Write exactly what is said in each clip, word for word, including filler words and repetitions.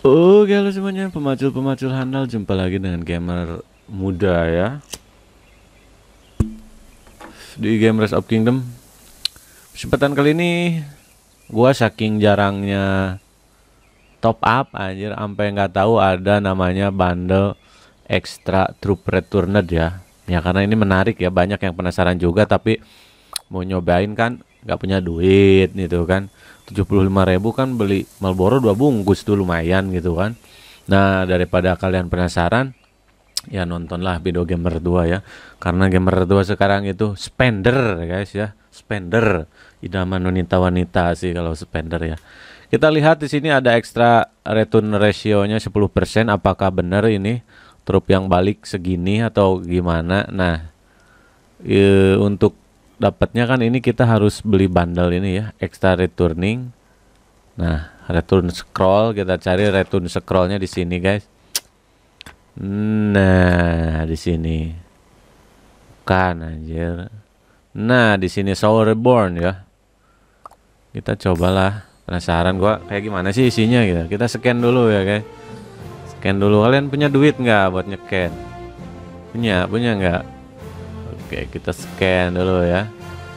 Oke, halo semuanya, pemacul-pemacul handal, jumpa lagi dengan gamer muda ya di game Rise of Kingdom. Kesempatan kali ini gua saking jarangnya top up anjir, sampai nggak tahu ada namanya bundle extra troop returned ya. Ya karena ini menarik ya, banyak yang penasaran juga tapi mau nyobain kan nggak punya duit gitu kan. tujuh puluh lima ribu kan beli Marlboro dua bungkus tuh lumayan gitu kan. Nah, daripada kalian penasaran, ya nontonlah Video Gamer dua ya. Karena Gamer dua sekarang itu spender guys ya, spender. Idaman wanita-wanita sih kalau spender ya. Kita lihat di sini ada extra return ratio-nya sepuluh persen. Apakah benar ini trup yang balik segini atau gimana? Nah, e, untuk dapatnya kan ini kita harus beli bundle ini ya, extra returning. Nah, return scroll, kita cari return scrollnya di sini guys. Nah, di sini kan anjir. Nah, di sini Soul Reborn ya. Kita cobalah, penasaran gua kayak gimana sih isinya gitu. Kita scan dulu ya guys. Scan dulu. Kalian punya duit nggak buat nge-scan? Punya, punya nggak? Oke, kita scan dulu ya.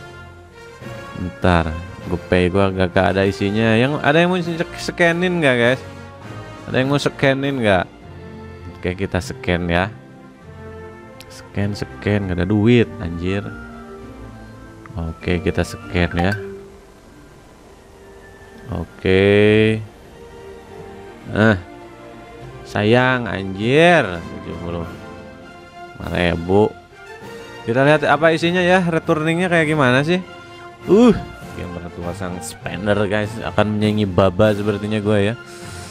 Ntar GoPay gua gak, gak ada isinya. Yang ada yang mau scanin nggak guys? Ada yang mau scanin nggak? Oke, kita scan ya. Scan, scan, gak ada duit anjir. Oke, kita scan ya. Oke. Nah, sayang anjir, tujuh puluh lima ribu. Kita lihat apa isinya ya, returningnya kayak gimana sih. Uh, gamer tua sang spender guys, akan menyaingi Baba sepertinya gue ya.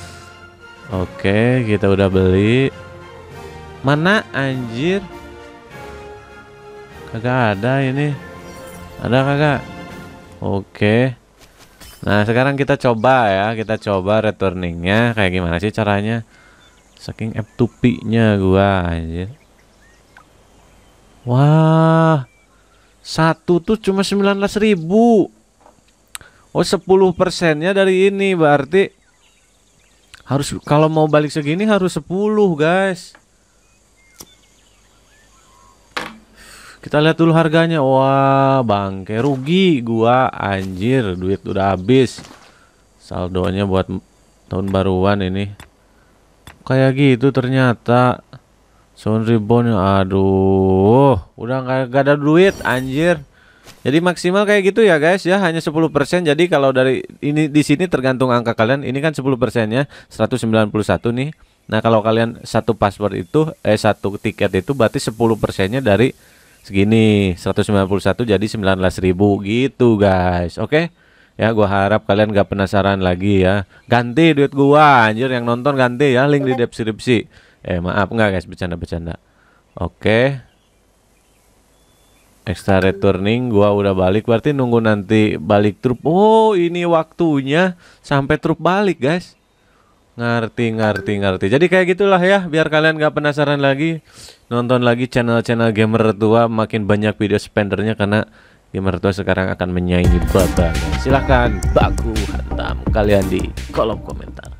Oke, kita udah beli. Mana anjir? Kagak ada ini. Ada kagak? Oke. Nah, sekarang kita coba ya, kita coba returningnya kayak gimana sih caranya. Saking F two P-nya gua anjir. Wah, satu tuh cuma sembilan belas ribu. Oh, sepuluh persennya dari ini berarti harus, kalau mau balik segini harus sepuluh guys. Kita lihat dulu harganya. Wah, bangke, rugi gua anjir, duit udah habis. Saldonya buat tahun baruan ini kayak gitu ternyata. Sound Reborn, aduh, udah nggak ada duit anjir. Jadi maksimal kayak gitu ya guys ya, hanya sepuluh persen. Jadi kalau dari ini di sini tergantung angka kalian. Ini kan sepuluh persennya seratus sembilan puluh satu nih. Nah, kalau kalian satu password itu eh satu tiket itu berarti sepuluh persennya dari segini, seratus sembilan puluh satu jadi sembilan belas ribu gitu guys. Oke. Ya, gua harap kalian gak penasaran lagi ya. Ganti duit gua anjir, yang nonton ganti ya, link di deskripsi. Eh maaf enggak guys, bercanda-bercanda. Oke. Extra returning gua udah balik, berarti nunggu nanti balik trup. Oh, ini waktunya sampai trup balik guys. Ngerti, ngerti, ngerti. Jadi kayak gitulah ya, biar kalian gak penasaran lagi. Nonton lagi channel-channel gamer tua, makin banyak video spendernya karena gamer tua sekarang akan menyaingi Baba. Silahkan baku hantam kalian di kolom komentar.